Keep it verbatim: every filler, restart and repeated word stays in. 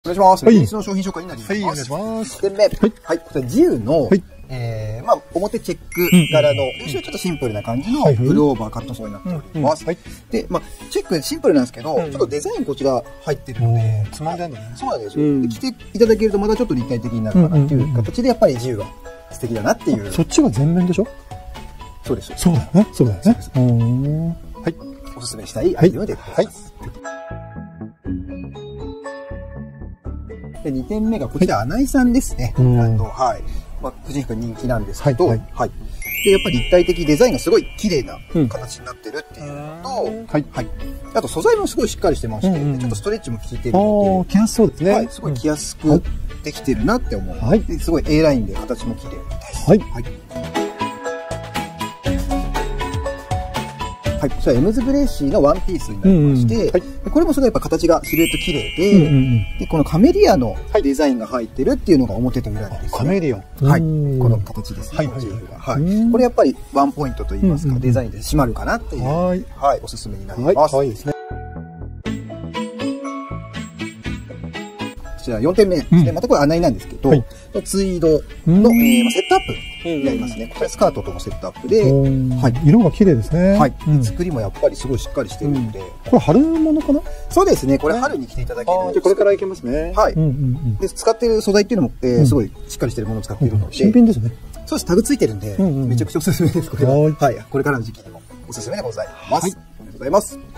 お願いします。 はい。 レディースの商品紹介になります。 はい、お願いします。 いちてんめ。はい。はい。こちら、ジウの、はい、えー、まあ、表チェック柄の、後ろちょっとシンプルな感じの、プルオーバーカットソーになっております。はい。で、まあ、チェックシンプルなんですけど、ちょっとデザインこちら入ってるので、 つまんであるんだね。 そうなんですよ。で、着ていただけるとまたちょっと立体的になるかなっていう形で、やっぱりジウは素敵だなっていう。 そっちは全面でしょ？ そうです。 そうだよね。そうだよね。 はい。おすすめしたいアイテムでございます。で、にてんめがこちら、アナイさんですね。はい。まあ、婦人服人気なんですけど、はい。で、やっぱり立体的デザインがすごい綺麗な形になってるっていうのと、はい。はい。あと素材もすごいしっかりしてまして、ちょっとストレッチも効いてるので、 着やすそうですね。 はい。すごい着やすくできてるなって思う。はい。すごい A ラインで形も綺麗です。はい。はい。はい。こちら、エムズ・ブレーシーのワンピースになりまして、これもすごいやっぱ形がシルエット綺麗で、で、このカメリアのデザインが入ってるっていうのが表と裏なんですね。カメリアはい。この形ですね。はい。これやっぱりワンポイントといいますか、デザインで締まるかなっていう、はい。おすすめになります。はい。ですね。こちらよんてんめですね。またこれアナイなんですけど、ツイードのセットアップになりますね。これスカートとのセットアップで、 はい。色が綺麗ですね。 はい。作りもやっぱりすごいしっかりしてるので。 これ春物かな？ そうですね。これ春に着ていただける。 じゃこれからいけますね。 はい。で、使っている素材っていうのも、すごいしっかりしてるものを使っているので。 新品ですね。 そうです。タグついてるんで、めちゃくちゃおすすめです。これは。はい。これからの時期にもおすすめでございます。ありがとうございます。